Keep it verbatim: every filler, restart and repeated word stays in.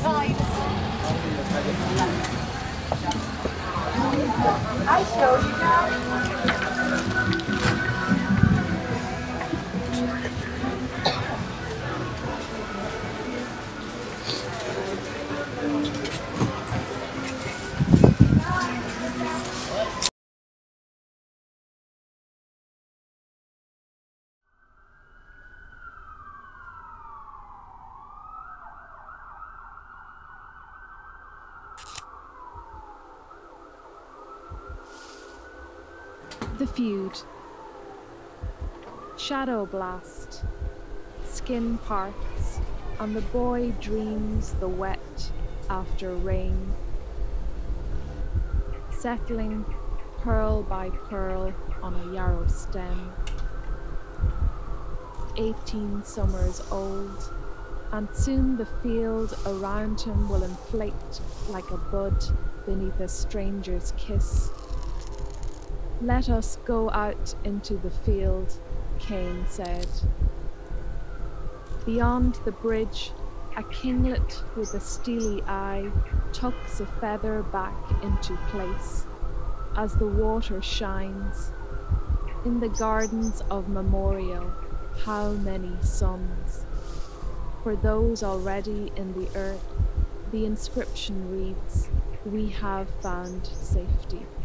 times. I show you now. The feud. Shadow blast. Skin parts, and the boy dreams the wet after rain. Settling pearl by pearl on a yarrow stem. Eighteen summers old, and soon the field around him will inflate like a bud beneath a stranger's kiss. Let us go out into the field, Cain said. Beyond the bridge, a kinglet with a steely eye tucks a feather back into place as the water shines. In the gardens of memorial, how many suns? For those already in the earth, the inscription reads, "We have found safety."